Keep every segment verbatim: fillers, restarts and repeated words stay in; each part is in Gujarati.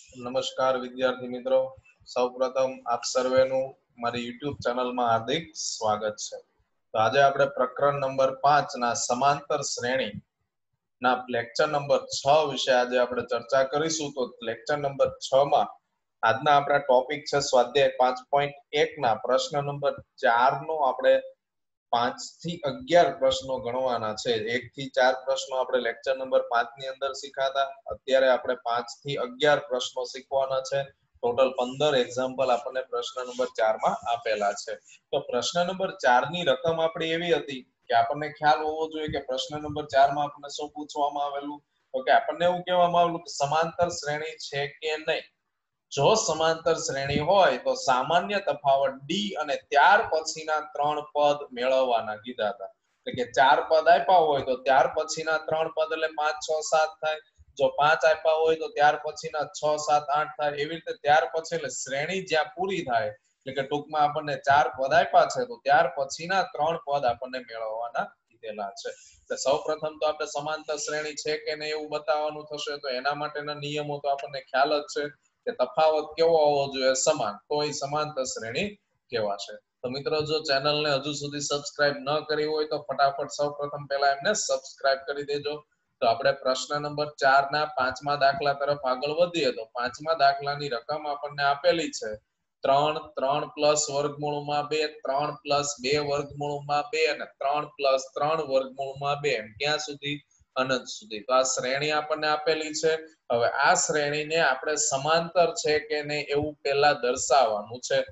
નમસ્કાર વિદ્યાર્થી મિત્રો, સૌપ્રથમ આપ સર્વેનું મારી યુટ્યુબ ચેનલમાં હાર્દિક સ્વાગત છે. તો આજે આપણે પ્રકરણ નંબર પાંચ ના સમાંતર શ્રેણી ના લેક્ચર નંબર છ વિશે આજે આપણે ચર્ચા કરીશું. તો લેક્ચર નંબર છ માં આજના આપણા ટોપિક છે સ્વાધ્યાય પાંચ પોઈન્ટ એક ના પ્રશ્ન નંબર ચાર નો આપણે પાંચ થી અગિયાર પ્રશ્નો ગણવાના છે. એક થી ચાર પ્રશ્નો આપણે લેક્ચર નંબર પાંચ ની અંદર શીખાતા, અત્યારે આપણે પાંચ થી અગિયાર પ્રશ્નો શીખવાના છે. ટોટલ પંદર એક્ઝામ્પલ આપણને પ્રશ્ન નંબર ચાર માં આપેલા છે. તો પ્રશ્ન નંબર ચાર ની રકમ આપણી એવી હતી કે આપણને ખ્યાલ હોવો જોઈએ કે પ્રશ્ન નંબર ચાર માં આપણને શું પૂછવામાં આવેલું. તો કે આપણને એવું કહેવામાં આવેલું કે સમાંતર શ્રેણી છે કે નહીં. જો સમાંતર શ્રેણી હોય તો સામાન્ય તફાવત ડી અને ત્યાર પછીના ત્રણ પદ મેળવવાના કીધા હતા. એટલે કે ચાર પદ આપ્યા હોય તો ત્યાર પછીના ત્રણ પદ એટલે પાંચ છ સાત થાય. જો પાંચ આપ્યા હોય તો ત્યાર પછીના છ સાત આઠ થાય. એવી રીતે ત્યાર પછી એટલે શ્રેણી જ્યાં પૂરી થાય એટલે કે ટૂંકમાં આપણને ચાર પદ આપ્યા છે તો ત્યાર પછીના ત્રણ પદ આપણને મેળવવાના કીધેલા છે. એટલે સૌપ્રથમ તો આપણે સમાંતર શ્રેણી છે કે નહીં એવું બતાવવાનું થશે. તો એના માટેના નિયમો તો આપણને ખ્યાલ જ છે કે તફાવત કેવો હોવો જોઈએ, સમાન, તો એ સમાંતર શ્રેણી કહેવાશે. તો મિત્રો, જો ચેનલને હજુ સુધી સબસ્ક્રાઇબ ન કરી હોય તો ફટાફટ સૌપ્રથમ પહેલા એમને સબસ્ક્રાઇબ કરી દેજો. તો આપણે પ્રશ્ન નંબર ચાર ના પાંચમા દાખલા તરફ આગળ વધીએ. તો પાંચમા દાખલાની રકમ આપણને આપેલી છે ત્રણ, ત્રણ પ્લસ વર્ગમૂળમાં બે, ત્રણ પ્લસ બે વર્ગમૂળમાં બે અને ત્રણ પ્લસ ત્રણ વર્ગમૂળમાં બે. ક્યાં સુધી? અનંત સુધી. તો આ શ્રેણી આપણને આપેલી છે. હવે આ શ્રેણીને આપણે સમાંતર છે કે નહીં એવું પહેલા દર્શાવવાનું છે.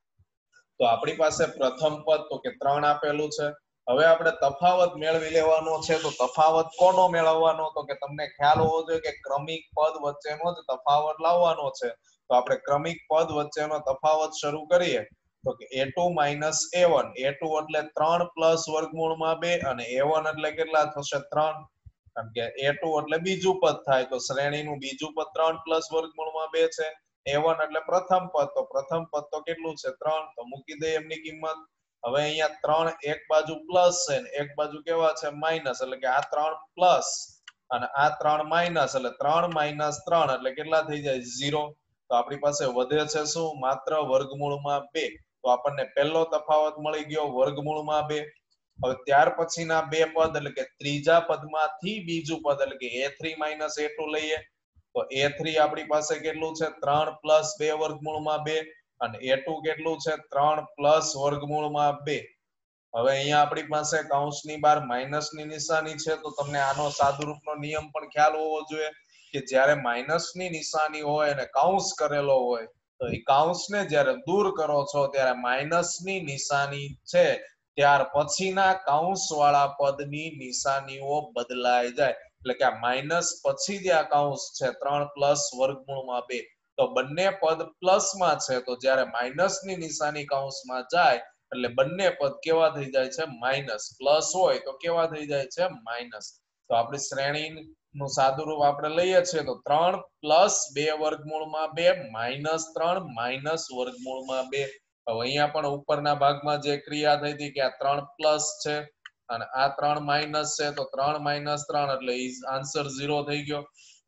તો આપણી પાસે પ્રથમ પદ તો કે ત્રણ આપેલું છે. હવે આપણે તફાવત મેળવી લેવાનો છે. તો તફાવત કોનો મેળવવાનો? તો કે તમને ખ્યાલ હોવો જોઈએ કે ક્રમિક પદ વચ્ચેનો જ તફાવત લાવવાનો છે. તો આપણે ક્રમિક પદ વચ્ચેનો તફાવત શરૂ કરીએ તો કે a two minus a one. A two એટલે ત્રણ પ્લસ વર્ગમૂળમાં બે અને એ વન એટલે કેટલા થશે? ત્રણ. કારણ કે એ ટુ એટલે બીજું પદ થાય તો શ્રેણીનું બીજું પદ ત્રણ પ્લસ વર્ગમૂળમાં બે છે. એ વન એટલે પ્રથમ પદ, તો પ્રથમ પદ તો કેટલું છે? ત્રણ. તો મૂકી દઈએ એમની કિંમત. હવે અહીંયા ત્રણ એક બાજુ પ્લસ છે ને એક બાજુ કેવા છે? માઇનસ. એટલે કે આ ત્રણ પ્લસ અને આ ત્રણ માઇનસ એટલે ત્રણ માઇનસ ત્રણ એટલે કેટલા થઈ જાય? ઝીરો. તો આપણી પાસે વધે છે શું? માત્ર વર્ગમૂળમાં બે. તો આપણને પહેલો તફાવત મળી ગયો વર્ગમૂળમાં બે. હવે ત્યાર પછીના બે પદ એટલે કે ત્રીજા પદમાંથી બીજું પદ એટલે કે a three minus a two લઈએ તો એ થ્રી આપણી પાસે કેટલું છે? ત્રણ પ્લસ બે વર્ગમૂળમાં બે અને એ ટુ કેટલું છે? ત્રણ પ્લસ વર્ગમૂળમાં બે. હવે અહીંયા આપણી પાસે કૌંસની બહાર માઇનસની નિશાની છે. તો તમને આનો સાદુરૂપનો નિયમ પણ ખ્યાલ હોવો જોઈએ કે જ્યારે માઇનસની નિશાની હોય અને કૌંસ કરેલો હોય તો એ કૌંસને જ્યારે દૂર કરો છો ત્યારે માઇનસની નિશાની છે ત્યાર પછીના કૌંસ વાળા પદની નિશાનીઓ બદલાઈ જાય. એટલે કે આ માઇનસ પછી જે આ કૌંસ છે ત્રણ પ્લસ વર્ગમૂળમાં બે તો બંને પદ પ્લસમાં છે. તો જ્યારે માઇનસની નિશાની કૌંસમાં જાય એટલે બંને પદ કેવા થઈ જાય છે? માઇનસ. પ્લસ હોય તો કેવા થઈ જાય છે? માઇનસ. તો આપણી શ્રેણી નું સાદુરૂપ આપણે લઈએ છીએ તો ત્રણ પ્લસ બે વર્ગમૂળમાં બે માઇનસ ત્રણ માઇનસ વર્ગમૂળમાં બે. હવે અહીંયા પણ ઉપરના ભાગમાં જે ક્રિયા થઈ હતી કે આ ત્રણ પ્લસ છે અને આ ત્રણ માઇનસ છે તો ત્રણ માઇનસ ત્રણ એટલે આન્સર ઝીરો થઈ ગયો.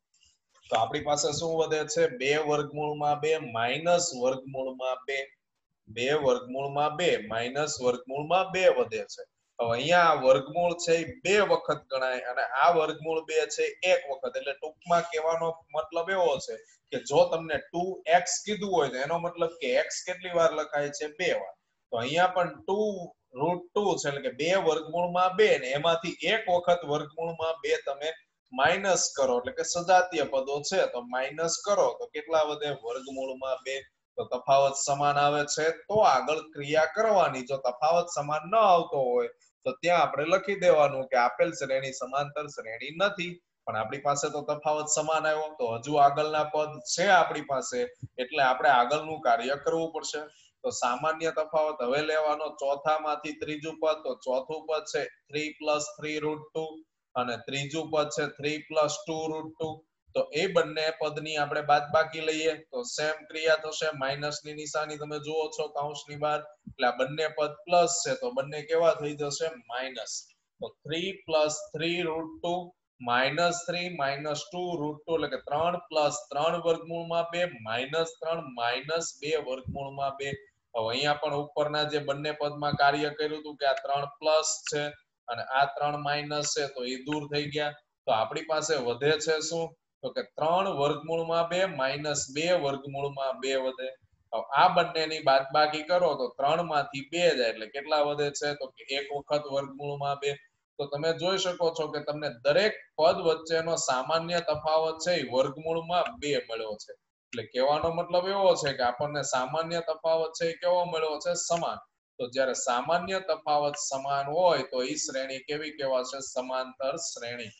તો આપણી પાસે શું વધે છે? બે વર્ગમૂળમાં બે માઇનસ વર્ગમૂળમાં બે. બે વર્ગમૂળમાં બે માઇનસ વર્ગમૂળમાં બે વધે છે. હવે અહીંયા વર્ગમૂળ છે એ બે વખત ગણાય અને આ વર્ગમૂળ બે છે એક વખત. એટલે ટૂંકમાં કહેવાનો મતલબ એવો છે કે જો તમને ટુ એક્સ કીધું હોય તો એનો મતલબ કે x કેટલી વાર લખાય છે? બે વાર. તો અહીંયા પણ ટુ રૂટ ટુ છે એટલે કે બે વર્ગમૂળમાં બે ને એમાંથી એક વખત વર્ગમૂળમાં બે તમે માઇનસ કરો એટલે કે સજાતીય પદો છે તો માઇનસ કરો તો કેટલા વધે? વર્ગમૂળમાં બે. તો તફાવત સમાન આવે છે તો આગળ ક્રિયા કરવાની. જો તફાવત સમાન ન આવતો હોય તો ત્યાં આપણે લખી દેવાનું કે આપેલ શ્રેણી સમાંતર શ્રેણી નથી. પણ આપણી પાસે તો તફાવત સમાન આવ્યો તો હજુ આગળના પદ છે આપણી પાસે એટલે આપણે આગળનું કાર્ય કરવું પડશે. તો સામાન્ય તફાવત હવે લેવાનો ચોથામાંથી ત્રીજું પદ. તો ચોથું પદ છે three plus three root two અને ત્રીજું પદ છે three plus two root two. તો એ બંને પદની આપણે બાદબાકી લઈએ તો સેમ ક્રિયા થશે. માઇનસની નિશાની તમે જુઓ છો કૌંસની બહાર એટલે આ બંને પદ પ્લસ છે તો બંને કેવા થઈ જશે? માઇનસ. તો three plus three root two minus three minus two root two એટલે કે ત્રણ પ્લસ ત્રણ વર્ગમૂળમાં બે માઇનસ ત્રણ માઇનસ બે વર્ગમૂળમાં બે. હવે અહીંયા પણ ઉપરના જે બંને પદમાં કાર્ય કર્યું હતું કે આ ત્રણ પ્લસ છે અને આ ત્રણ માઇનસ છે તો એ દૂર થઈ ગયા. તો આપણી પાસે વધે છે શું? તો કે ત્રણ વર્ગમૂળમાં બે માઇનસ બે વર્ગમૂળમાં બે વધે. આ બંનેની બાદબાકી કરો તો ત્રણ માંથી બે જાય એટલે કેટલા વધે છે? તો કે એક વખત વર્ગમૂળમાં બે. તો તમે જોઈ શકો છો કે તમને દરેક પદ વચ્ચેનો સામાન્ય તફાવત છે એ વર્ગમૂળમાં બે મળ્યો છે. એટલે કહેવાનો મતલબ એવો છે કે આપણને સામાન્ય તફાવત છે એ કેવો મળ્યો છે? સમાન. તો જ્યારે સામાન્ય તફાવત સમાન હોય તો એ શ્રેણી કેવી કહેવાશે? સમાંતર શ્રેણી.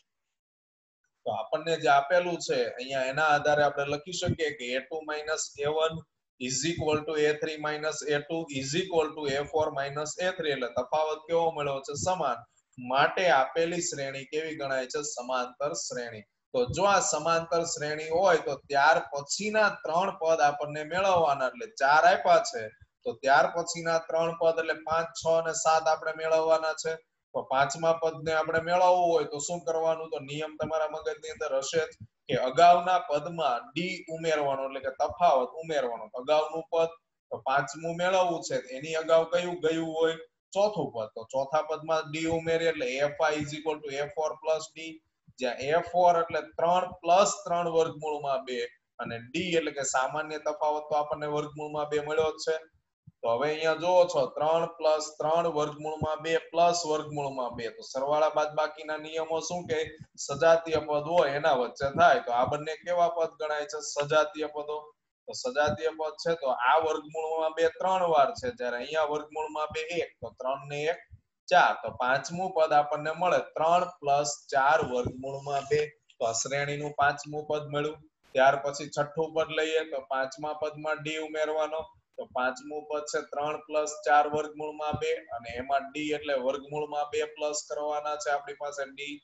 તો આપણને જે આપેલું છે અહીંયા એના આધારે આપણે લખી શકીએ કે a two minus a one is equal to a three minus a two is equal to a four minus a three. એટલે તફાવત કેવો મળ્યો છે? સમાન. માટે આપેલી શ્રેણી કેવી ગણાય છે? સમાંતર શ્રેણી. તો જો આ સમાંતર શ્રેણી હોય તો ત્યાર પછીના ત્રણ પદ આપણને મેળવવાના, એટલે ચાર આપ્યા છે તો ત્યાર પછીના ત્રણ પદ એટલે પાંચ છ અને સાત આપણે મેળવવાના છે. તો પાંચમા પદને આપણે મેળવવું હોય તો શું કરવાનું? તો નિયમ તમારા મગજની અંદર હશે કે અગાઉના પદમાં ડી ઉમેરવાનો, એટલે કે તફાવત ઉમેરવાનો. અગાઉનું પદ તો પાંચમું મેળવવું છે એની અગાઉ કયું ગયું હોય? ચોથું પદ. તો ચોથા પદમાં ડી ઉમેરીએ એટલે a five is equal to a four plus d, જ્યાં એ ફોર એટલે ત્રણ પ્લસ ત્રણ વર્ગમૂળમાં બે અને ડી એટલે કે સામાન્ય તફાવત તો આપણને વર્ગમૂળમાં બે મળ્યો જ છે. તો હવે અહીંયા જોવો છો ત્રણ પ્લસ ત્રણ વર્ગમૂળમાં બે પ્લસ વર્ગમૂળમાં બે. તો સરવાળા બાદબાકીના નિયમો શું કે સજાતીય પદ હોય એના વચ્ચે થાય. તો આ બંને કેવા પદ ગણાય છે? સજાતીય પદો. તો સજાતીય પદ છે તો આ વર્ગમૂળમાં બે ત્રણ વાર છે, જ્યારે અહીંયા વર્ગમૂળમાં બે એક. તો ત્રણ ને એક ચાર. તો પાંચમું પદ આપણને મળે ત્રણ પ્લસ ચાર વર્ગમૂળમાં બે. તો આ શ્રેણીનું પાંચમું પદ મળ્યું. ત્યાર પછી છઠ્ઠું પદ લઈએ તો પાંચમા પદમાં ડી ઉમેરવાનો. તો પાંચમું પદ છે ત્રણ પ્લસ ચાર વર્ગમૂળમાં બે અને એમાં ડી એટલે વર્ગમૂળમાં બે પ્લસ કરવાના છે આપણી પાસે ડી.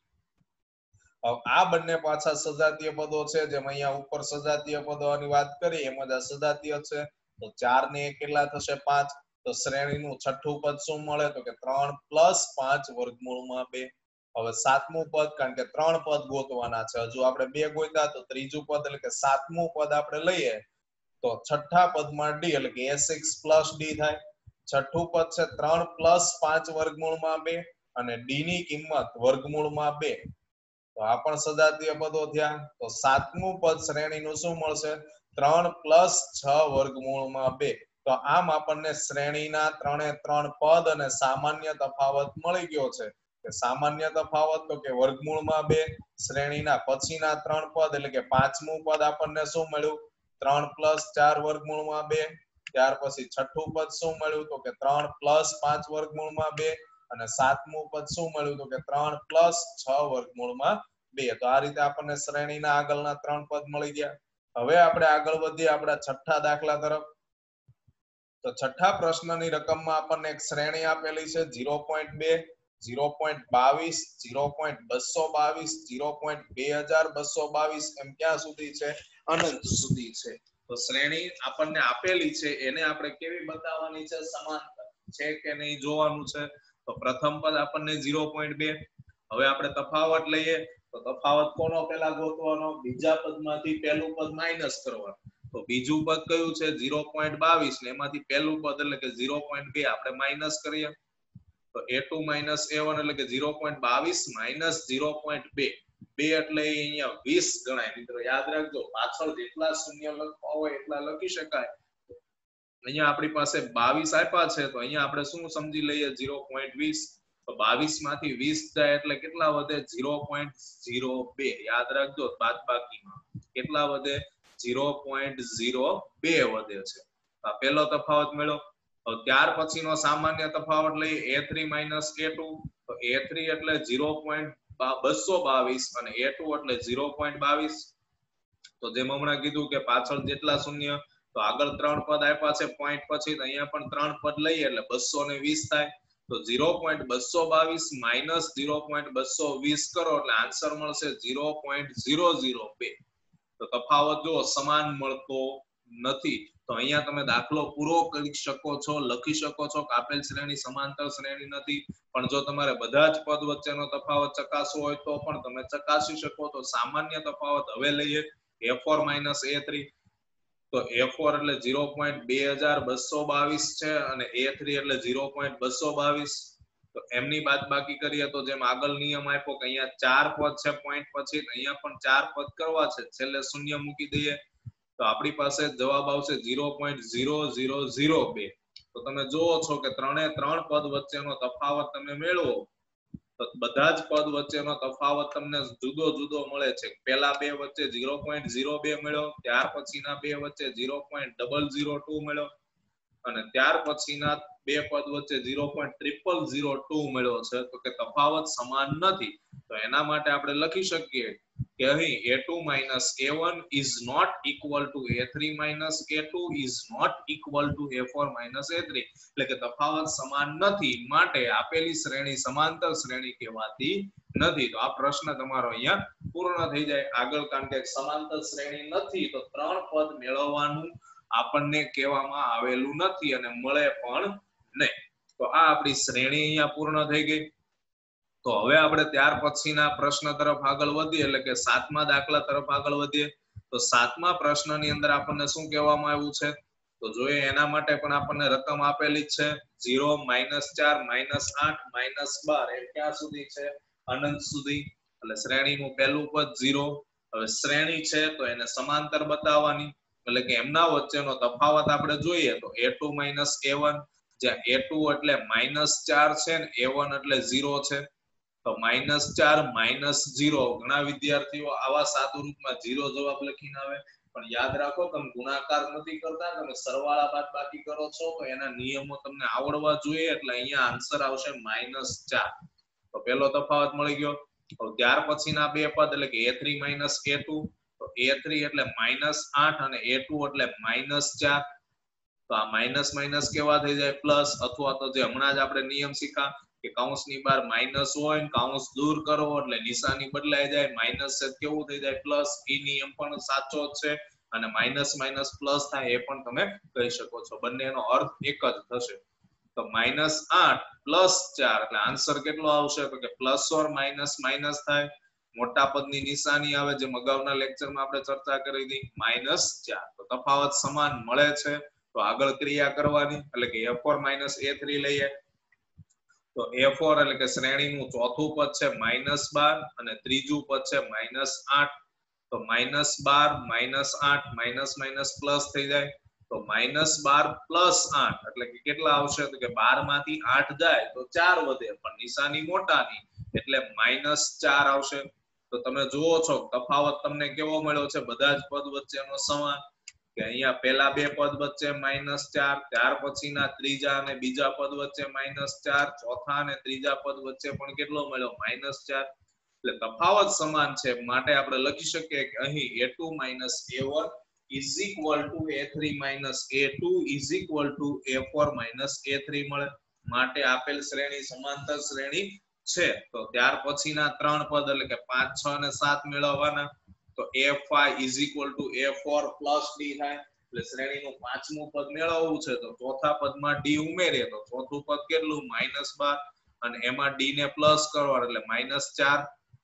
આ બંને પાછા સજાતીય પદો છે, જેમ અહીંયા ઉપર સજાતીય પદોની વાત કરી એમ જ આ સજાતીય છે. તો ચાર ને એક કેટલા થશે? પાંચ. તો શ્રેણીનું છઠ્ઠું પદ શું મળે? તો કે ત્રણ પ્લસ પાંચ વર્ગમૂળમાં બે. હવે સાતમું પદ, કારણ કે ત્રણ પદ ગોતવાના છે, હજુ આપણે બે ગોત્યા તો ત્રીજું પદ એટલે કે સાતમું પદ આપણે લઈએ તો છઠ્ઠા પદમાં ડી એટલે કે એ સિક્સ પ્લસ ડી થાય. છઠ્ઠું પદ છે ત્રણ પ્લસ પાંચ વર્ગમૂળમાં બે અને ડી ની કિંમત વર્ગમૂળમાં બે. તો આ પણ સજાતીય પદો થયા. તો સાતમું પદ શ્રેણીનું શું મળશે? ત્રણ પ્લસ છ વર્ગમૂળમાં બે. તો આમ આપણને શ્રેણીના ત્રણે ત્રણ પદ અને સામાન્ય તફાવત મળી ગયો છે. કે સામાન્ય તફાવત તો કે વર્ગમૂળમાં બે, શ્રેણીના પછીના ત્રણ પદ એટલે કે પાંચમું પદ આપણને શું મળ્યું? ત્રણ પ્લસ ચાર વર્ગમૂળમાં બે. ત્યાર પછી છઠ્ઠું પદ શું મળ્યું? તો કે ત્રણ પ્લસ પાંચ વર્ગમૂળમાં બે અને સાતમું પદ શું મળ્યું? તો કે ત્રણ પ્લસ છ વર્ગમૂળમાં બે. તો આ રીતે આપણને શ્રેણીના આગળના ત્રણ પદ મળી ગયા. હવે આપણે આગળ વધીએ આપણા છઠ્ઠા દાખલા તરફ. તો છઠ્ઠા પ્રશ્નની રકમમાં આપણને એક શ્રેણી આપેલી છે ઝીરો પોઈન્ટ બે, ઝીરો પોઈન્ટ બાવીસ, ઝીરો પોઈન્ટ બસો બાવીસ, ઝીરો પોઈન્ટ બે હજાર બસો બાવીસ એમ ક્યાં સુધી છે? અનંત સુધી છે. તો શ્રેણી આપણને આપેલી છે એને આપણે કેવી બતાવવાની છે? સમાંતર છે કે નહીં જોવાનું છે. તો પ્રથમ પદ આપણને ઝીરો પોઈન્ટ બે. હવે આપણે તફાવત લઈએ તો તફાવત કોનો પહેલા ગોતવાનો? બીજા પદમાંથી પહેલું પદ માઈનસ કરવાનું. તો બીજું પદ કયું છે? ઝીરો પોઈન્ટ બાવીસ ને એમાંથી પહેલું પદ એટલે કે ઝીરો પોઈન્ટ બે આપણે માઈનસ કરીએ. તો a two minus a one એટલે કે ઝીરો પોઈન્ટ બાવીસ minus ઝીરો પોઈન્ટ બે. બે એટલે અહીંયા વીસ ગણાય. મિત્રો યાદ રાખજો, પાછળ જેટલા શૂન્ય લખવા હોય એટલા લખી શકાય. અહીંયા આપણી પાસે બાવીસ આપ્યા છે તો અહીંયા આપણે શું સમજી લઈએ? ઝીરો પોઈન્ટ વીસ. તો બાવીસ માંથી વીસ જાય એટલે કેટલા વધે? ઝીરો પોઈન્ટ ઝીરો બે. યાદ રાખજો, બાદબાકીમાં કેટલા વધે? ઝીરો પોઈન્ટ ઝીરો બે વધે છે. આ પહેલો તફાવત મળ્યો. તો ત્યાર પછીનો સામાન્ય તફાવત લઈએ a three minus a two. તો એ થ્રી એટલે ઝીરો પોઈન્ટ બસો બાવીસ અને એ ટુ એટલે ઝીરો પોઈન્ટ બાવીસ. તો જેમ હમણાં કીધું કે પાછળ જેટલા શૂન્ય તો આગળ ત્રણ પદ આપ્યા છે પોઈન્ટ પછી, તો અહીંયા પણ ત્રણ પદ લઈએ એટલે બસો ને વીસ થાય. તો ઝીરો પોઈન્ટ બસો બાવીસ માઇનસ ઝીરો પોઈન્ટ બસો વીસ કરો એટલે આન્સર મળશે ઝીરો પોઈન્ટ ઝીરો ઝીરો બે. તો તફાવત જો સમાન મળતો નથી. તો અહીંયા તમે દાખલો પૂરો કરી શકો છો, લખી શકો છો કે આપેલ શ્રેણી સમાંતર શ્રેણી નથી. પણ જો તમારે બધા જ પદ વચ્ચેનો તફાવત ચકાસવો હોય તો પણ તમે ચકાસી શકો. તો સામાન્ય તફાવત હવે લઈએ a four minus a three. તો a four એટલે zero point two thousand two twenty-two છે અને a three એટલે zero point two twenty-two. તો એમની બાદબાકી કરીએ તો જેમ આગળ નિયમ આપ્યો કે અહીંયા ચાર પદ છે પોઈન્ટ પછી, અહીંયા પણ ચાર પદ કરવા છે, છેલ્લે શૂન્ય મૂકી દઈએ તો આપણી પાસે જવાબ આવશે zero point zero zero zero two. તો તમે જોવો છો કે ત્રણે ત્રણ પદ વચ્ચેનો તફાવત તમે મેળવો તો બધા જ પદ વચ્ચેનો તફાવત તમને જુદો જુદો મળે છે. પહેલા બે વચ્ચે zero point zero two મળ્યો, ત્યાર પછીના બે વચ્ચે zero point zero zero two મળ્યો અને ત્યાર પછીના બે પદ વચ્ચે zero point zero zero zero two મળ્યો છે. તો કે તફાવત સમાન નથી. તો એના માટે આપણે લખી શકીએ કે અહીં a two minus a one is not equal to a three minus a two is not equal to a four minus a three. એટલે કે તફાવત સમાન નથી, માટે આપેલી શ્રેણી સમાંતર શ્રેણી કહેવાતી નથી. તો આ પ્રશ્ન તમારો અહીંયા પૂર્ણ થઈ જાય. આગળ કારણ કે સમાંતર શ્રેણી નથી તો ત્રણ પદ મેળવવાનું આપણને કહેવામાં આવેલું નથી અને મળે પણ નહીં. તો આ આપણી શ્રેણી અહીંયા પૂર્ણ થઈ ગઈ. તો હવે આપણે ત્યાર પછીના પ્રશ્ન તરફ આગળ વધીએ, એટલે કે સાતમા દાખલા તરફ આગળ વધીએ. તો સાતમા પ્રશ્નની અંદર આપણને શું કહેવામાં આવ્યું છે તો જોઈએ એના માટે પણ આપણને રકમ આપેલી જ છે zero minus four minus eight minus twelve એ ક્યાં સુધી છે અનંત સુધી. એટલે શ્રેણીનું પહેલું પદ zero. હવે શ્રેણી છે તો એને સમાંતર બતાવવાની, એટલે કે એમના વચ્ચેનો તફાવત આપણે જોઈએ તો a two minus a one, જ્યાં a two એટલે minus four છે ને a one એટલે zero છે. તો minus four minus zero, ઘણા વિદ્યાર્થીઓ આવા સાદું રૂપમાં zero જવાબ લખીને આવે, પણ યાદ રાખો તમે ગુણાકાર નથી કરતા, તમે સરવાળા બાદબાકી કરો છો તો એના નિયમો તમને આવડવા જોઈએ. એટલે અહીંયા આન્સર આવશે minus four. તો પહેલો તફાવત મળી ગયો. તો ત્યાર પછીના બે પદ એટલે કે a three minus a two. તો a three એટલે minus eight અને a two એટલે minus four. તો આ માઇનસ માઇનસ કેવા થઈ જાય પ્લસ, અથવા તો જે હમણાં જ આપણે નિયમ શીખા કે કૌંસની બહાર માઇનસ હોય ને કૌંસ દૂર કરો એટલે નિશાની બદલાઈ જાય, માઇનસ છે કેવું થઈ જાય પ્લસ. એ નિયમ પણ સાચો જ છે અને માઇનસ માઇનસ પ્લસ થાય એ પણ તમે કહી શકો છો. બંનેનો અર્થ એક જ થશે. તો માઇનસ આઠ પ્લસ ચાર એટલે આન્સર કેટલો આવશે તો કે પ્લસ ઓર માઇનસ માઇનસ થાય. મોટા પદની નિશાની આવે જેમ અગાઉના લેક્ચરમાં આપણે ચર્ચા કરી હતી માઇનસ ચાર. તો તફાવત સમાન મળે છે તો આગળ ક્રિયા કરવાની, એટલે કે a four minus a three લઈએ. તો a four એટલે કે શ્રેણીનું ચોથું પદ છે minus બાર અને ત્રીજું પદ છે minus આઠ. તો minus બાર minus આઠ minus minus પ્લસ થઈ જાય. તો minus બાર પ્લસ આઠ એટલે કે કેટલા આવશે તો કે બાર માંથી આઠ જાય તો ચાર વધે, પણ નિશાની મોટાની એટલે minus ચાર આવશે. તો તમે જુઓ છો તફાવત તમને કેવો મળ્યો છે બધા જ પદ વચ્ચેનો સમાન, કે અહીંયા પહેલા બે પદ વચ્ચે minus ચાર, ત્યાર પછીના ત્રીજા અને બીજા પદ વચ્ચે minus ચાર, ચોથા અને ત્રીજા પદ વચ્ચે પણ કેટલો મળ્યો minus ચાર. એટલે તફાવત સમાન છે માટે આપણે લખી શકીએ કે અહીં a two minus a one is equal to a three minus a two is equal to a four minus a three મળે. માટે આપેલ શ્રેણી સમાંતર શ્રેણી છે. તો ત્યાર પછીના ત્રણ પદ એટલે કે પાંચ છ અને સાત મેળવવાના. તો a five is equal to a four plus d થાય. એટલે શ્રેણીનું પાંચમું પદ મેળવવું છે તો ચોથા પદમાં d ઉમેરીએ તો ચોથું પદ કેટલું minus બાર અને એમાં d ને પ્લસ કરવાનું એટલે minus ચાર.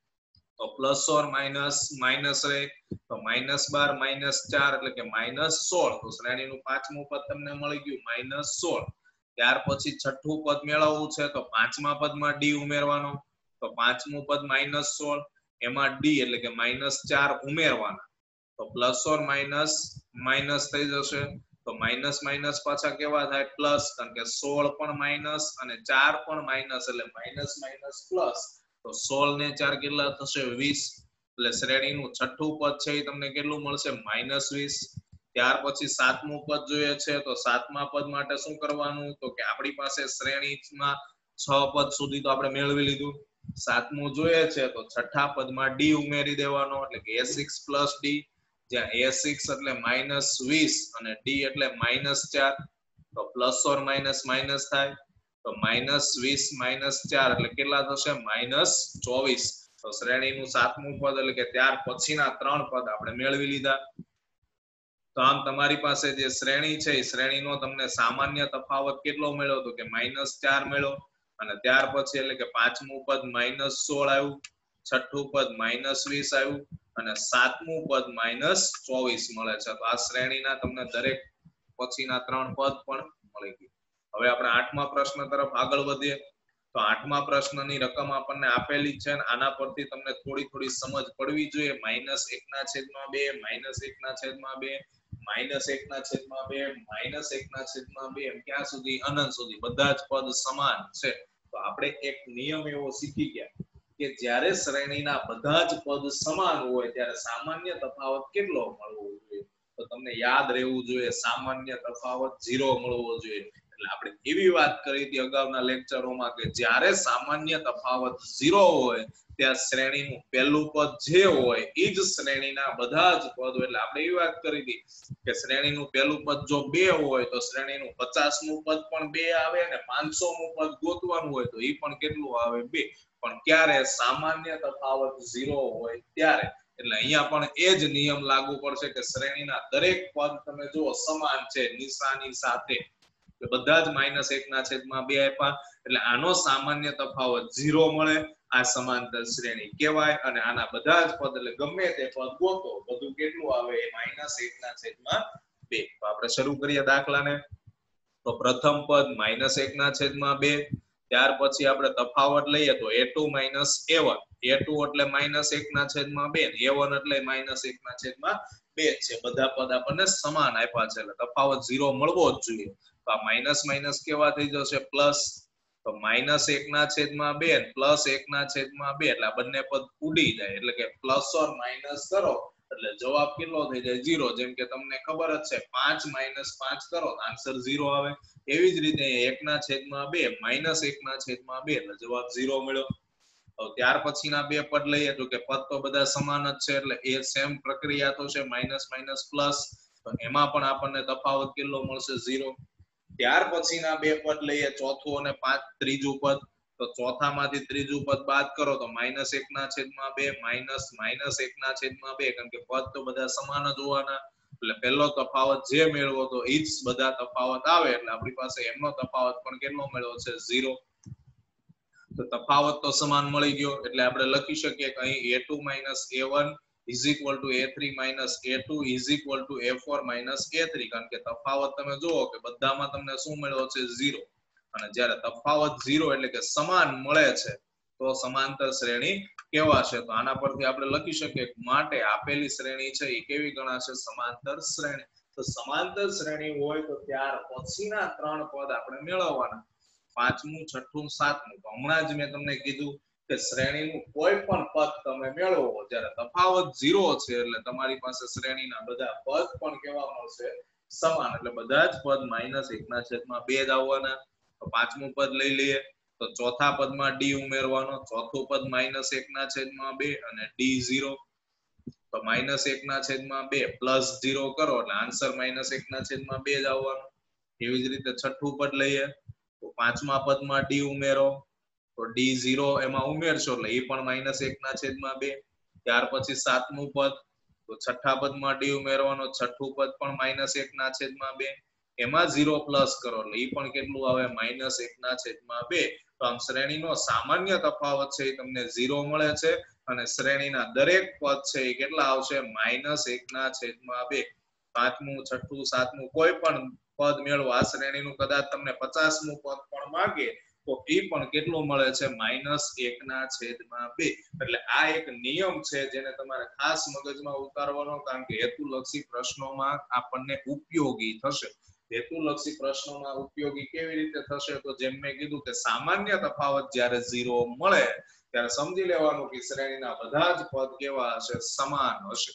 તો પ્લસ ઓર માઇનસ માઇનસ રહે તો minus બાર minus ચાર એટલે કે minus સોળ. તો શ્રેણીનું પાંચમું પદ તમને મળી ગયું minus સોળ. ત્યાર પછી છઠ્ઠું પદ મેળવવું છે તો પાંચમા પદમાં d ઉમેરવાનો. તો પાંચમું પદ minus સોળ, એમાં d એટલે કે minus ચાર ઉમેરવાના. તો પ્લસ ઓર માઇનસ માઇનસ થઈ જશે. તો માઇનસ માઇનસ પાછા કેવા થાય પ્લસ, કારણ કે સોળ પણ માઇનસ અને ચાર પણ માઇનસ એટલે માઇનસ માઇનસ પ્લસ. તો સોળ ને ચાર કેટલા થશે વીસ. એટલે શ્રેણીનું છઠ્ઠું પદ છે એ તમને કેટલું મળશે minus વીસ. ત્યાર પછી સાતમું પદ જોઈએ છે તો સાતમા પદ માટે શું કરવાનું તો કે આપણી પાસે શ્રેણીમાં છ પદ સુધી તો આપણે મેળવી લીધું. સાતમું જોઈએ છે તો છઠ્ઠા પદમાં d ઉમેરી દેવાનો એટલે કે a six plus d, જ્યાં a six એટલે minus વીસ અને d એટલે minus ચાર. તો પ્લસ ઓર માઇનસ માઇનસ થાય. તો minus વીસ minus ચાર એટલે કેટલા થશે minus ચોવીસ. તો શ્રેણીનું સાતમું પદ એટલે કે ત્યાર પછીના ત્રણ પદ આપણે મેળવી લીધા. તો આમ તમારી પાસે જે શ્રેણી છે એ શ્રેણીનો તમને સામાન્ય તફાવત કેટલો મળ્યો તો કે માઇનસ ચાર મળ્યો અને ત્યાર પછી એટલે કે પાંચમું પદ માઇનસ સોળ આવ્યું, છઠ્ઠું પદ માઇનસ વીસ આવ્યું અને સાતમું પદ માઇનસ ચોવીસ મળે છે. તો આ શ્રેણીના તમને દરેક પછીના ત્રણ પદ પણ મળી ગયું. હવે આપણે આઠમા પ્રશ્ન તરફ આગળ વધીએ. તો આઠમા પ્રશ્નની રકમ આપણને આપેલી છે અને આના પરથી તમને થોડી થોડી સમજ પડવી જોઈએ. માઇનસ એક ના છેદમાં બે, માઇનસ એક ના છેદમાં બે, માઇનસ એક ના છેદમાં બે, માઇનસ એક ના છેદમાં બે, ક્યાં સુધી? અનંત સુધી બધા જ પદ સમાન છે. તો આપણે એક નિયમ એવો શીખી ગયા કે જ્યારે શ્રેણીના બધા જ પદ સમાન હોય ત્યારે સામાન્ય તફાવત કેટલો મળવો જોઈએ? તો તમને યાદ રહેવું જોઈએ સામાન્ય તફાવત ઝીરો મળવો જોઈએ. એટલે આપણે એવી વાત કરી હતી અગાઉના લેક્ચરોમાં કે જ્યારે સામાન્ય તફાવત ઝીરો હોય ત્યાં શ્રેણીનું પહેલું પદ જે હોય એ જ શ્રેણીના બધા જ પદો, એટલે આપણે એવી વાત કરી હતી કે શ્રેણીનું પહેલું પદ જો બે હોય તો શ્રેણીનું પચાસમું પદ પણ બે આવે અને પાંચસોમું પદ ગોતવાનું હોય તો એ પણ કેટલું આવે? બે. પણ ક્યારે? સામાન્ય તફાવત ઝીરો હોય ત્યારે. એટલે અહીંયા પણ એ જ નિયમ લાગુ પડશે કે શ્રેણીના દરેક પદ તમે જુઓ સમાન છે નિશાની સાથે, કે બધા જ માઇનસ એક ના છેદમાં બે આપ્યા એટલે આનો સામાન્ય તફાવત ઝીરો મળે. આ સમાંતર શ્રેણી કહેવાય અને આના બધા જ પદ એટલે ગમે તે પદ ગોતો બધું કેટલું આવે? માઇનસ એક ના છેદમાં બે. તો આપણે શરૂ કરીએ દાખલાને. તો પ્રથમ પદ માઇનસ એક ના છેદમાં બે, ત્યાર પછી આપણે તફાવત લઈએ તો a two minus a one, a two એટલે માઇનસ એક ના છેદમાં બે, એ વન એટલે માઇનસ એક ના છેદમાં બે છે. બધા પદ આપણને સમાન આપ્યા છે એટલે તફાવત ઝીરો મળવો જ જોઈએ. તો આ માઇનસ માઇનસ કેવા થઈ જશે? પ્લસ. તો માઇનસ એક ના છેદમાં બે પ્લસ એક ના છેદમાં બે એટલે આ બંને પદ ઉડી જાય એટલે કે પ્લસ ઓર માઇનસ કરો એટલે જવાબ કેટલો થઈ જાય? ઝીરો. જેમ કે તમને ખબર જ છે પાંચ માઇનસ પાંચ કરો આન્સર ઝીરો આવે. એવી જ રીતે એક ના છેદમાં બે માઇનસ એક ના છેદમાં બે એટલે જવાબ ઝીરો મળ્યો. તો ત્યાર પછીના બે પદ લઈએ તો કે પદ તો બધા સમાન જ છે એટલે એ સેમ પ્રક્રિયા તો છે માઇનસ માઇનસ પ્લસ, તો એમાં પણ આપણને તફાવત કેટલો મળશે? ઝીરો. ત્યાર પછીના બે પદ લઈએ ચોથું અને પાંચ ત્રીજું પદ. તો ચોથામાંથી ત્રીજું પદ બાદ કરો તો માઇનસ એક ના છેદમાં બે માઇનસ માઇનસ એક ના છેદમાં બે, કારણ કે પદ તો બધા સમાન જ હોવાના એટલે પહેલો તફાવત જે મેળવો તો એ જ બધા તફાવત આવે એટલે આપણી પાસે એમનો તફાવત પણ કેટલો મેળવો છે? ઝીરો. તો તફાવત તો સમાન મળી ગયો એટલે આપણે લખી શકીએ કે અહીં a two minus a one is equal to a three minus a two is equal to a four minus a three, કારણ કે તફાવત તમે જુઓ કે બધામાં તમને શું મળ્યો છે? ઝીરો. અને જ્યારે તફાવત ઝીરો એટલે કે સમાન મળે છે તો સમાંતર શ્રેણી કહેવાશે. તો આના પરથી આપણે લખી શકીએ માટે આપેલી શ્રેણી છે એ કેવી ગણાશે? સમાંતર શ્રેણી. તો સમાંતર શ્રેણી હોય તો ત્યાર પછીના ત્રણ પદ આપણે મેળવવાના, પાંચમું, છઠ્ઠું, સાતમું. તો હમણાં જ મેં તમને કીધું કે શ્રેણીનું કોઈ પણ પદ તમે મેળવો જ્યારે તફાવત ઝીરો છે એટલે તમારી પાસે શ્રેણીના બધા પદ પણ કેવા મળશે? સમાન. એટલે બધા જ પદ માઇનસ એક ના છેદમાં બે જ આવવાના. તો પાંચમું પદ લઈ લઈએ તો ચોથા પદમાં ડી ઉમેરવાનો, ચોથું પદ માઇનસ એક ના છેદમાં બે અને ડી ઝીરો. તો માઇનસ એક ના છેદમાં બે પ્લસ ઝીરો કરો એટલે આન્સર માઇનસ એક ના છેદમાં બે જ આવવાનો. એવી જ રીતે છઠ્ઠું પદ લઈએ તો પાંચમા પદમાં ડી ઉમેરો તો ડી ઝીરો એમાં ઉમેરશો એટલે એ પણ માઇનસ એક ના છેદમાં બે. ત્યાર પછી સાતમું પદ તો છઠ્ઠા પદમાં ડી ઉમેરવાનો, છઠ્ઠું પદ પણ માઇનસ એક ના છેદમાં બે, એમાં ઝીરો પ્લસ કરો એટલે એ પણ કેટલું આવે? માઇનસ એક ના છેદમાં બે. તો આમ શ્રેણીનો સામાન્ય તફાવત છે એ તમને ઝીરો મળે છે અને શ્રેણીના દરેક પદ છે એ કેટલા આવશે? માઇનસ એક ના છેદમાં બે. પાંચમું, છઠ્ઠું, સાતમું કોઈ પણ પદ મેળવો આ શ્રેણીનું કદાચ તમને પચાસમું પદ પણ માંગે તો એ પણ કેટલું મળે છે? માઇનસ એક ના છેદમાં બે. એટલે આ એક નિયમ છે જેને તમારે ખાસ મગજમાં ઉતારવાનો, કારણ કે હેતુલક્ષી પ્રશ્નોમાં આપણને ઉપયોગી થશે. હેતુલક્ષી પ્રશ્નોમાં ઉપયોગી કેવી રીતે થશે? તો જેમ મેં કીધું કે સામાન્ય તફાવત જ્યારે ઝીરો મળે ત્યારે સમજી લેવાનું કે શ્રેણીના બધા જ પદ કેવા હશે? સમાન હશે.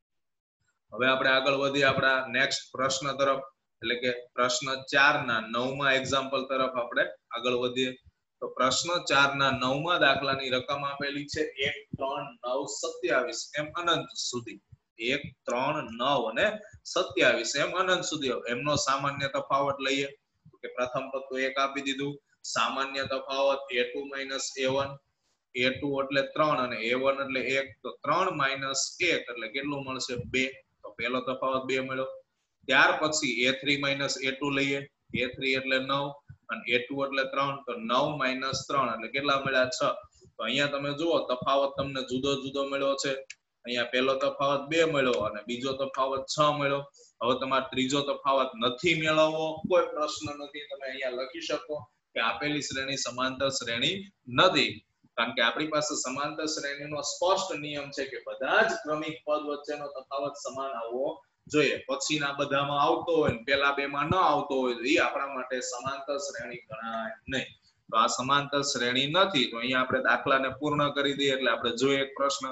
હવે આપણે આગળ વધીએ આપણા નેક્સ્ટ પ્રશ્ન તરફ, એટલે કે પ્રશ્ન ચાર ના નવમા એક્ઝામ્પલ તરફ આપણે આગળ વધીએ. તો પ્રશ્ન ચાર ના નવમા દાખલાની રકમ આપેલી છે એક, ત્રણ, નવ, સત્યાવીસ એમ અનંત સુધી. એક, ત્રણ, નવ અને સત્યાવીસ એમ અનંત સુધી. એમનો સામાન્ય તફાવત લઈએ કે પ્રથમ પદ તો એક આપી દીધું, સામાન્ય તફાવત a two minus a one, a two એટલે ત્રણ અને એ વન એટલે એક. તો ત્રણ માઇનસ એક એટલે કેટલું મળશે? બે. તો પહેલો તફાવત બે મળ્યો. ત્યાર પછી a three minus a two લઈએ, એ થ્રી એટલે નવ અને એ ટુ એટલે ત્રણ, તો નવ માઇનસ ત્રણ એટલે કેટલા મળ્યા? છ. તો અહીંયા તમે જુઓ તફાવત તમને જુદો જુદો મળ્યો છે. અહીંયા પહેલો તફાવત બે મળ્યો અને બીજો તફાવત છ મળ્યો. હવે તમારે ત્રીજો તફાવત નથી મેળવવો, કોઈ પ્રશ્ન નથી, તમે અહીંયા લખી શકો કે આપેલી શ્રેણી સમાંતર શ્રેણી નથી. કારણ કે આપણી પાસે સમાંતર શ્રેણીનો સ્પષ્ટ નિયમ છે કે બધા જ ક્રમિક પદ વચ્ચેનો તફાવત સમાન આવવો જોઈએ. પછીના બધામાં આવતો હોય ને પેલા બે માં ન આવતો હોય તો એ આપણા માટે સમાંતર શ્રેણી ગણાય નહીં. તો આ સમાંતર શ્રેણી નથી. તો અહીંયા આપણે દાખલાને પૂર્ણ કરી દઈએ એટલે આપણે જોઈએ એક પ્રશ્ન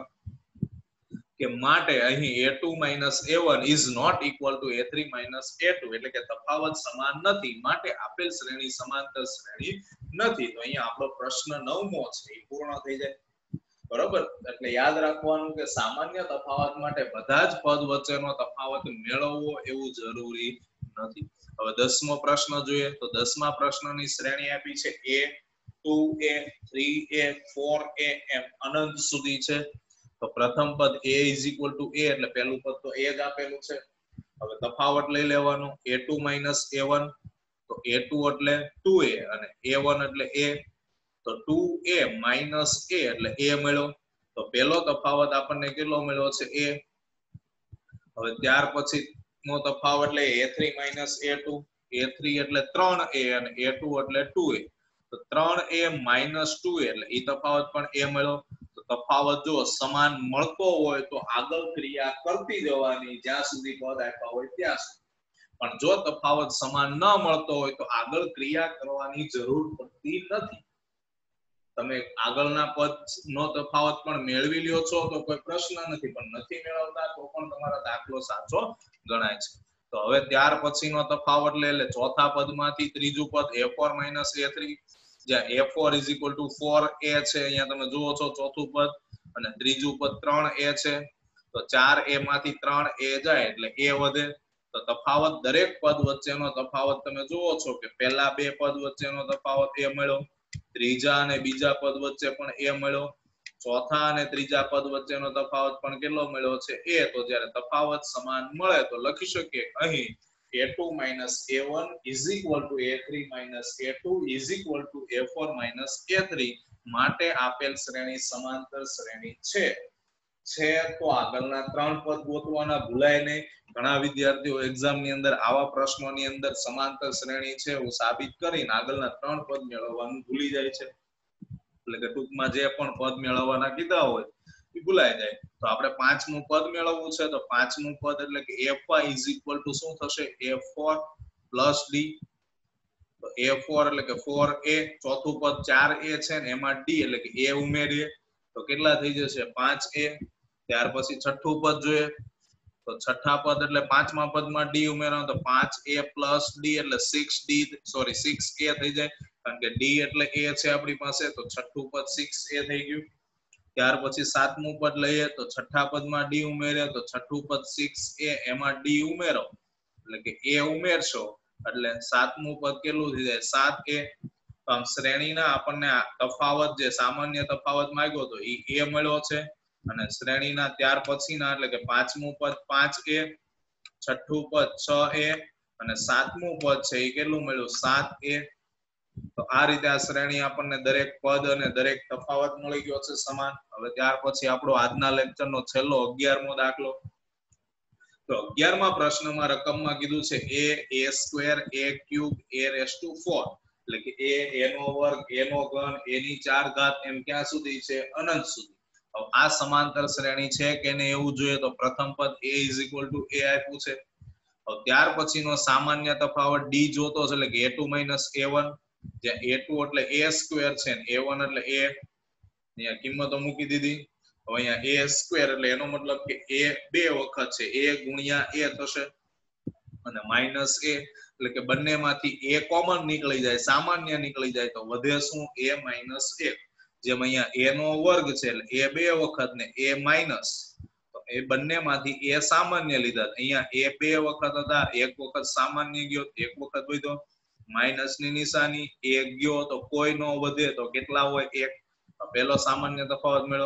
કે માટે અહીં a two minus a one is not equal to a three minus a two એટલે કે તફાવત સમાન નથી, માટે આપેલ શ્રેણી સમાંતર શ્રેણી નથી. તો અહીંયા આપણો પ્રશ્ન નવમો છે એ પૂર્ણ થઈ જાય. બરોબર, એટલે યાદ રાખવાનું કે સામાન્ય તફાવત માટે બધા જ પદ વચ્ચેનો તફાવત મેળવવો એવું જરૂરી નથી. હવે દસમો પ્રશ્ન જોઈએ તો દસમા પ્રશ્નની શ્રેણી આપી છે a two a three a four a એમ અનંત સુધી છે. તો પ્રથમ પદ a is equal to a એટલે પહેલું પદ તો a જ આપેલું છે. હવે તફાવત લઈ લેવાનો a two minus a one, તો એ ટુ એટલે ટુ એ અને એ વન એટલે a, તો ટુ એ minus a એટલે a મળ્યો. તો પહેલો તફાવત આપણને કેટલો મળ્યો છે? a. હવે ત્યાર પછી નો તફાવત એટલે a three minus a two, a three એટલે ત્રણ a અને એ ટુ એટલે ટુ એ, તો ત્રણ a minus ટુ a એટલે એ તફાવત પણ a મળ્યો. તો તફાવત જો સમાન મળતો હોય તો આગળ ક્રિયા કરતી જવાની જ્યાં સુધી પદ આપ્યા હોય ત્યાં સુધી. પણ જો તફાવત સમાન ન મળતો હોય તો આગળ ક્રિયા કરવાની જરૂર પડતી નથી. તમે આગળના પદ નો તફાવત પણ મેળવી લ્યો છો તો કોઈ પ્રશ્ન નથી, પણ નથી મેળવતા તો પણ તમારો દાખલો સાચો ગણાય છે. તો હવે ત્યાર પછીનો તફાવત લે એટલે ચોથા પદમાંથી ત્રીજું પદ a four minus a three, જ્યાં a four is equal to four a છે. અહીંયા તમે જુઓ છો ચોથું પદ અને ત્રીજું પદ ત્રણ a છે. તો ચાર a માંથી ત્રણ a જાય એટલે a વધે. તો તફાવત દરેક પદ વચ્ચેનો તફાવત તમે જુઓ છો કે પહેલા બે પદ વચ્ચેનો તફાવત a મળ્યો, ત્રીજા અને બીજા પદ વચ્ચે પણ a મળ્યો, ચોથા અને ત્રીજા પદ વચ્ચેનો તફાવત પણ કેટલો મળ્યો છે? a. તો જ્યારે તફાવત સમાન મળે તો લખી શકીએ અહીં a two minus a one is equal to a three minus a two is equal to a four minus a three, માટે આપેલ શ્રેણી સમાંતર શ્રેણી છે. છે તો આગળના ત્રણ પદ ગોતવાના ભૂલાય નહીં. ઘણા વિદ્યાર્થીઓ એક્ઝામ ની અંદર આવા પ્રશ્નોની અંદર સમાંતર શ્રેણી છે એવું સાબિત કરીને આગળના ત્રણ પદ મેળવવાનું ભૂલી જાય છે. એટલે કે ટૂંકમાં જે પણ પદ મેળવવાના કીધા હોય એ ભૂલાઈ જાય. તો આપણે પાંચમું પદ મેળવવું છે તો પાંચમું પદ એટલે કે F Y is equal to શું થશે? A four plus d. તો એ ફોર એટલે કે ફોર a, ચોથું પદ ચાર a છે ને એમાં d એટલે કે a ઉમેરીએ તો કેટલા થઈ જશે? પાંચ a. ત્યાર પછી છઠ્ઠું પદ જોઈએ તો છઠ્ઠા પદ એટલે પાંચમા પદમાં d ઉમેરવાનું તો પાંચ a plus d એટલે six d sorry six a થઈ જાય, કારણ કે d એટલે a છે આપણી પાસે. તો છઠ્ઠું પદ સિક્સ a થઈ ગયું. ત્યાર પછી સાતમું પદ લઈએ તો છઠ્ઠા પદમાં d ઉમેરે તો છઠ્ઠું પદ સિક્સ a એમાં d ઉમેરો એટલે કે a ઉમેરશો એટલે સાતમું પદ કેટલું થઈ જાય? સાત a. આમ શ્રેણીના આપણને તફાવત જે સામાન્ય તફાવત માંગ્યો તો એ a મળ્યો છે અને શ્રેણીના ત્યાર પછીના એટલે કે પાંચમું પદ પાંચ a, છઠ્ઠું પદ છ a અને સાતમું પદ છે એ કેટલું મળ્યું? સાત a. તો આ રીતે આ શ્રેણી આપણને દરેક પદ અને દરેક તફાવત મળી ગયો છે સમાન. હવે ત્યાર પછી આપણો આજના લેક્ચરનો છેલ્લો અગિયારમો દાખલો. તો અગિયારમા પ્રશ્નમાં રકમમાં કીધું છે a a square a cube a raise to four એટલે કે a a નો વર્ગ a નો ઘન a ની ચાર ઘાત એમ ક્યાં સુધી છે? અનંત સુધી. હવે આ સમાંતર શ્રેણી છે કે નહીં એવું જોઈએ તો પ્રથમ પદ a is equal to a આપ્યું છે. હવે ત્યાર પછીનો સામાન્ય તફાવત d જોતો છે એટલે કે a two minus a one, જ્યાં એ ટુ એટલે a સ્ક્વેર છે ને એ વન એટલે a, અહીંયા કિંમતો મૂકી દીધી. હવે અહીંયા a સ્ક્વેર એટલે એનો મતલબ કે a બે વખત છે, a ગુણ્યા a થશે અને માઈનસ a એટલે કે બંનેમાંથી a કોમન નીકળી જાય, સામાન્ય નીકળી જાય તો વધે શું? a માઈનસ એક. જેમ અહીંયા a નો વર્ગ છે એટલે a બે વખત ને a માઈનસ, તો એ બંનેમાંથી a સામાન્ય લીધા. અહીંયા a બે વખત હતા, એક વખત સામાન્ય ગયો, એક વખત વધ્યો, માઈનસ ની નિશાની એક ગયો તો કોઈ નો વધે તો કેટલા હોય? એક. પહેલો સામાન્ય તફાવત મેળવો.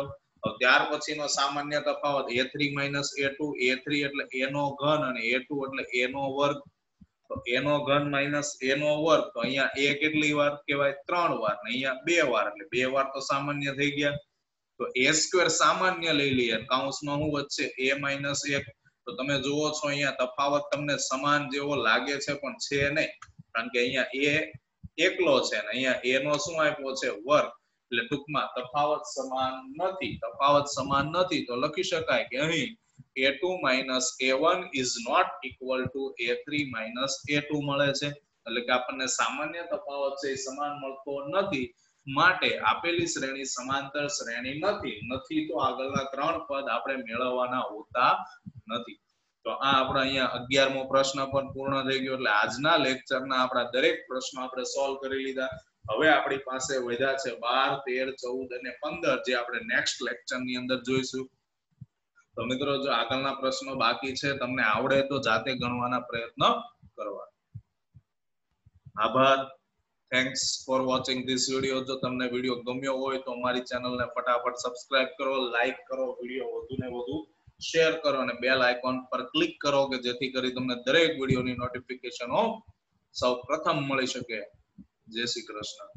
ત્યાર પછીનો સામાન્ય તફાવત a three minus a two, a three એટલે a નો ઘન અને એ ટુ એટલે a નો વર્ગ. તો a નો ઘન માઇનસ a નો વર્ગ, તો અહીંયા a કેટલી વાર કહેવાય? ત્રણ વાર, ને અહીંયા બે વાર, એટલે બે વાર તો સામાન્ય થઈ ગયા. તો a સ્ક્વેર સામાન્ય લઈ લઈએ, કૌંસમાં શું વધશે? a માઇનસ એક. તો તમે જુઓ છો અહીંયા તફાવત તમને સમાન જેવો લાગે છે પણ છે નહીં, કારણ કે અહીંયા a એકલો છે ને અહીંયા a નો શું આપ્યો છે? વર્ગ. એટલે ટૂંકમાં તફાવત સમાન નથી. તફાવત સમાન નથી તો લખી શકાય કે અહીં a two minus a one is not equal to a three minus a two મળે છે. એટલે કે આપણને સામાન્ય તફાવત છે એ સમાન મળતો નથી, માટે આપેલી શ્રેણી સમાંતર શ્રેણી નથી. નથી તો આગળના ત્રણ પદ આપણે મેળવવાના હોતા નથી. તો આ આપણે અહીંયા અગિયારમો પ્રશ્ન પણ પૂર્ણ થઈ ગયો. એટલે આજના લેક્ચરના આપણા દરેક પ્રશ્નો આપણે સોલ્વ કરી લીધા. હવે આપણી પાસે વધ્યા છે બાર, તેર, ચૌદ અને પંદર, જે આપણે નેક્સ્ટ લેક્ચર ની અંદર જોઈશું. તો મિત્રો જો આગળના પ્રશ્નો બાકી છે, તમને આવડે તો જાતે ગણવાના પ્રયત્ન કરવા. આભાર. Thanks for watching this video. જો તમને વિડીયો ગમ્યો હોય તો અમારી ચેનલને ફટાફટ સબસ્ક્રાઇબ કરો, લાઈક કરો, વિડીયો વધુ ને વધુ શેર કરો અને બેલ આઇકોન પર ક્લિક કરો કે જેથી કરી તમને દરેક વિડીયોની નોટિફિકેશનો સૌ પ્રથમ મળી શકે. જય શ્રી કૃષ્ણ.